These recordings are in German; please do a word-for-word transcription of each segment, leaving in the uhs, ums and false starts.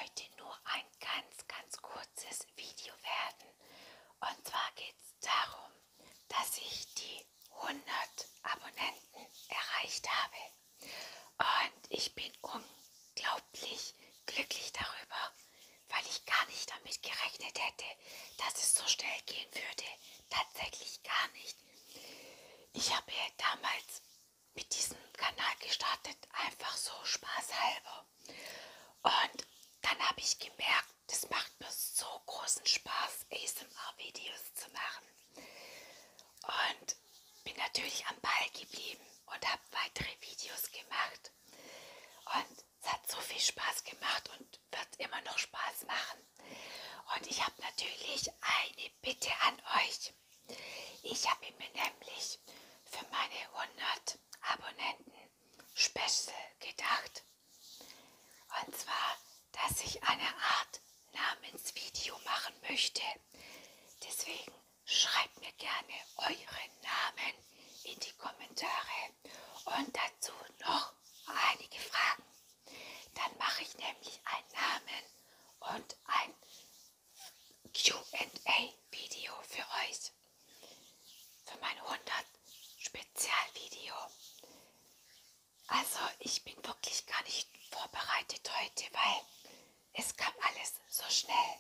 heute nur ein ganz, ganz kurzes Video werden. Und zwar geht es darum, dass ich die hundert Abonnenten erreicht habe. Und ich bin unglaublich glücklich darüber, weil ich gar nicht damit gerechnet hätte, dass es so schnell gehen würde. Tatsächlich gar nicht. Ich habe damals mit diesem Kanal gestartet, einfach so spaßhalber. Und dann habe ich gemerkt, das macht mir so großen Spaß, A S M R-Videos zu machen. Und bin natürlich am Ball geblieben und habe weitere Videos gemacht. Und es hat so viel Spaß gemacht und wird immer noch Spaß machen. Und ich habe natürlich eine Bitte an euch. Ich habe mir nämlich für meine hundert Abonnenten Special gedacht. Und zwar, dass ich eine Art Namensvideo machen möchte. Deswegen schreibt mir gerne eure Namen in die Kommentare und dazu noch einige Fragen. Dann mache ich nämlich einen Namen und ein Q and A-Video für euch. Für mein hundert Spezialvideo. Also ich bin wirklich gar nicht vorbereitet heute, weil es kam alles so schnell.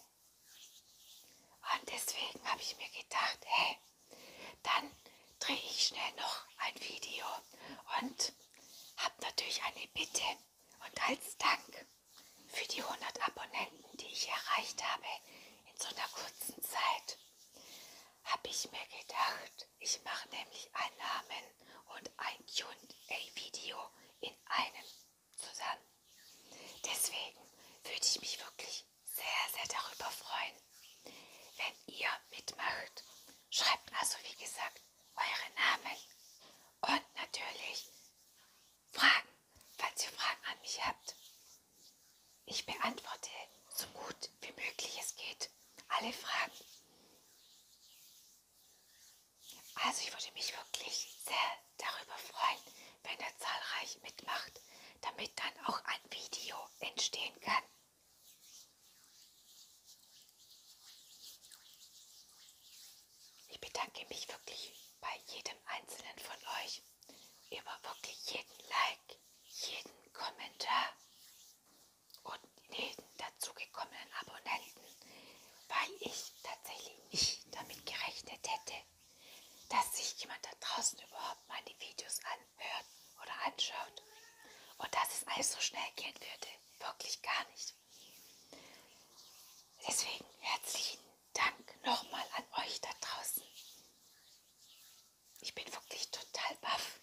Und deswegen habe ich mir gedacht, hey, dann drehe ich schnell noch ein Video und habe natürlich eine Bitte. Und als Dank für die hundert Abonnenten, die ich erreicht habe in so einer kurzen Zeit, habe ich mir gedacht, ich mache nämlich einen Namen und ein Q and A-Video in einem zusammen. Deswegen würde ich mich wirklich sehr, sehr darüber freuen, wenn ihr mitmacht. Schreibt also, wie gesagt, eure Namen und natürlich Fragen, falls ihr Fragen an mich habt. Ich beantworte so gut wie möglich es geht alle Fragen. Also ich würde mich wirklich sehr darüber freuen, wenn ihr zahlreich mitmacht, damit dann auch ein Video entstehen kann. Ich bedanke mich wirklich bei jedem einzelnen von euch über wirklich jeden Like, jeden Kommentar und jeden dazugekommenen Abonnenten, weil ich tatsächlich nicht damit gerechnet hätte, dass sich jemand da draußen überhaupt meine Videos anhört oder anschaut und dass es alles so schnell gehen würde. Wirklich gar nicht. Deswegen herzlichen Dank nochmal an euch da draußen. Ich bin wirklich total baff.